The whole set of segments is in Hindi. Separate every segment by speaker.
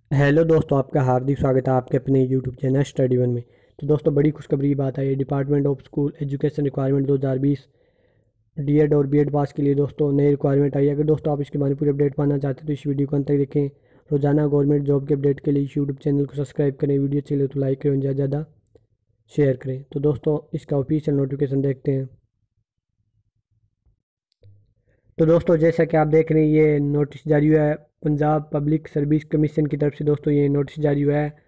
Speaker 1: हेलो दोस्तों, आपका हार्दिक स्वागत है आपके अपने यूट्यूब चैनल स्टडी वन में। तो दोस्तों, बड़ी खुशखबरी की बात है, department of school education requirement 2020 DEd और बीएड पास के लिए दोस्तों नई रिक्वायरमेंट आई है। अगर दोस्तों आप इसके बारे में पूरी अपडेट पाना चाहते हैं तो इस वीडियो को अंत तक देखें। रोजाना गवर्नमेंट जॉब के अपडेट के लिए इस यूट्यूब चैनल को सब्सक्राइब करें। वीडियो अच्छी लगे तो लाइक करें, ज़्यादा ज़्यादा शेयर करें। तो दोस्तों, इसका ऑफिशियल नोटिफिकेशन देखते हैं। तो दोस्तों, जैसा कि आप देख रहे हैं, ये नोटिस जारी हुआ है पंजाब पब्लिक सर्विस कमीशन की तरफ से। दोस्तों, ये नोटिस जारी हुआ है।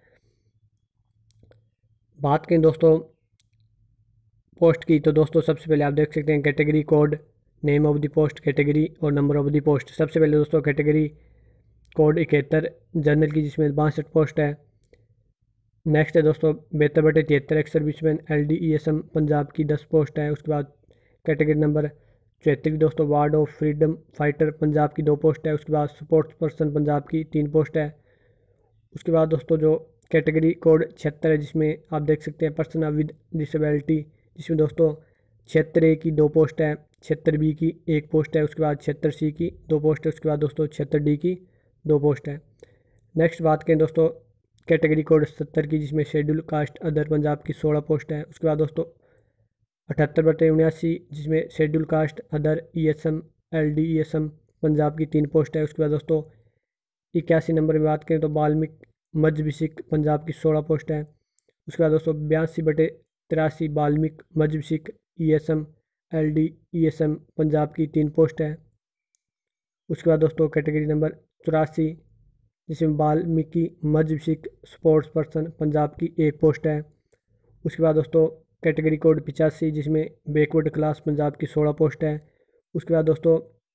Speaker 1: बात करें दोस्तों पोस्ट की, तो दोस्तों सबसे पहले आप देख सकते हैं category code, name of the post, category और नंबर ऑफ द पोस्ट। सबसे पहले दोस्तों कैटेगरी कोड 71 जनरल की, जिसमें 62 पोस्ट है। नेक्स्ट है दोस्तों 72-73 एक्स सर्विसमैन LDESM पंजाब की 10 पोस्ट है। उसके बाद कैटेगरी नंबर 74 दोस्तों ward of freedom fighter Punjab की 2 पोस्ट है। उसके बाद स्पोर्ट्स पर्सन पंजाब की 3 पोस्ट है। उसके बाद दोस्तों जो कैटेगरी कोड 76 है, जिसमें आप देख सकते हैं पर्सन विद डिसेबिलिटी, जिसमें दोस्तों 76A की 2 पोस्ट है, 76B की 1 पोस्ट है। उसके बाद 76C की 2 पोस्ट है। उसके बाद दोस्तों 76D की 2 पोस्ट है। नेक्स्ट बात करें दोस्तों कैटेगरी कोड 70 की, जिसमें शेड्यूल कास्ट अदर पंजाब की 16 पोस्ट है। उसके बाद दोस्तों 78/79 जिसमें schedule caste other ESM LDESM Punjab की 3 पोस्ट है। उसके बाद दोस्तों 81 नंबर में बात करें तो बाल्मीक मजबिसिक पंजाब की 16 पोस्ट है। उसके बाद दोस्तों 82/83 बाल्मीक मजबिसिक ESM LDESM पंजाब की 3 पोस्ट है। उसके बाद दोस्तों कैटेगरी नंबर 84 जिसमें वाल्मीकि मजबिसिक स्पोर्ट्स पर्सन पंजाब की 1 पोस्ट है। उसके बाद दोस्तों कैटेगरी कोड 85 जिसमें बैकवर्ड क्लास पंजाब की 16 पोस्ट है। उसके बाद दोस्तों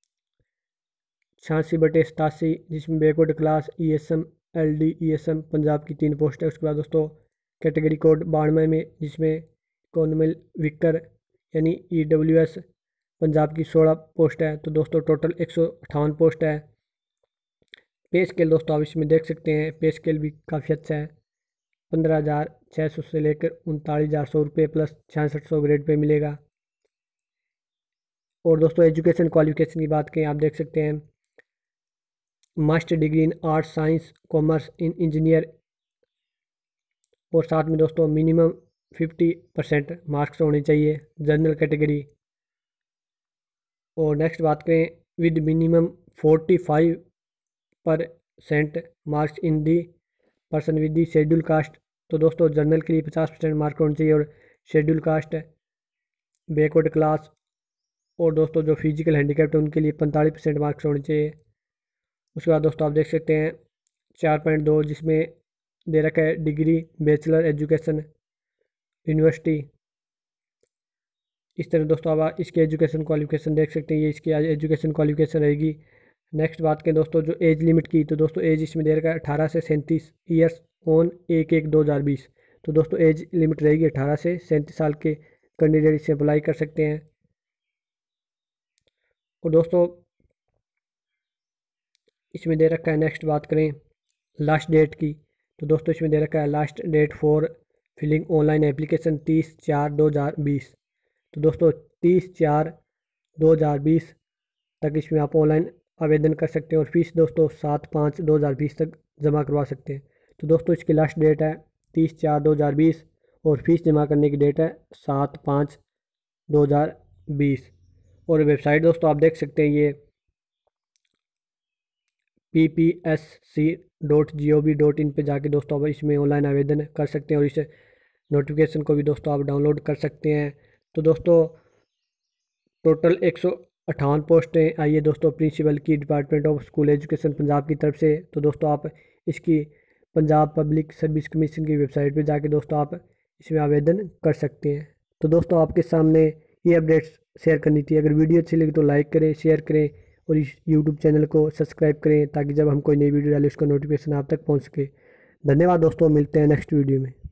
Speaker 1: 86/87 जिसमें backward class ESM LDESM Punjab की 3 पोस्ट है। उसके बाद दोस्तों कैटेगरी कोड 92 में, जिसमें इकोनॉमिल विकर यानी EWS पंजाब की 16 पोस्ट है। तो दोस्तों टोटल 158 पोस्ट है। पे स्केल दोस्तों आप इसमें देख सकते हैं, पे स्केल भी काफ़ी अच्छा है। 15,600 से लेकर 39,100 रुपये प्लस 6600 ग्रेड पे मिलेगा। और दोस्तों एजुकेशन क्वालिफिकेशन की बात करें, आप देख सकते हैं master degree in arts science commerce in engineer, और साथ में दोस्तों मिनिमम 50% मार्क्स होने चाहिए जनरल कैटेगरी। और नेक्स्ट बात करें with minimum 45% marks in the person with the schedule caste. तो दोस्तों जनरल के लिए 50% मार्क होने चाहिए, और शेड्यूल कास्ट बैकवर्ड क्लास और दोस्तों जो फिजिकल हैंडीकैप्ट है उनके लिए 45% मार्क्स होने चाहिए। उसके बाद दोस्तों आप देख सकते हैं 4.2 जिसमें दे रखा है डिग्री बैचलर एजुकेशन यूनिवर्सिटी। इस तरह दोस्तों आप इसके एजुकेशन क्वालिफिकेशन देख सकते हैं, ये इसकी एजुकेशन क्वालिफिकेशन रहेगी। नेक्स्ट बात करें दोस्तों जो एज लिमिट की, तो दोस्तों एज इसमें दे रखा है 18 से 37 ईयर्स ऑन 1/1/2020। तो दोस्तों एज लिमिट रहेगी 18 से 37 साल के कैंडिडेट इसे अप्लाई कर सकते हैं। और दोस्तों इसमें दे रखा है, नेक्स्ट बात करें लास्ट डेट की, तो दोस्तों इसमें दे रखा है last date for filling online application 30/4/2020। तो दोस्तों 30/4/2020 तक इसमें आप ऑनलाइन आवेदन कर सकते हैं, और फीस दोस्तों 7/5/2020 तक जमा करवा सकते हैं। तो दोस्तों इसकी लास्ट डेट है 30/4/2020 और फीस जमा करने की डेट है 7/5/2020। और वेबसाइट दोस्तों आप देख सकते हैं, ये Ppsc.gov.in पे जाके दोस्तों आप इसमें ऑनलाइन आवेदन कर सकते हैं, और इस नोटिफिकेशन को भी दोस्तों आप डाउनलोड कर सकते हैं। तो दोस्तों टोटल 158 पोस्टें आई है दोस्तों प्रिंसिपल की department of school education Punjab की तरफ से। तो दोस्तों आप इसकी पंजाब पब्लिक सर्विस कमीशन की वेबसाइट पे जाके दोस्तों आप इसमें आवेदन कर सकते हैं। तो दोस्तों आपके सामने ये अपडेट्स शेयर करनी थी। अगर वीडियो अच्छी लगी तो लाइक करें, शेयर करें और इस यूट्यूब चैनल को सब्सक्राइब करें, ताकि जब हम कोई नई वीडियो डालें उसका नोटिफिकेशन आप तक पहुँच सके। धन्यवाद दोस्तों, मिलते हैं नेक्स्ट वीडियो में।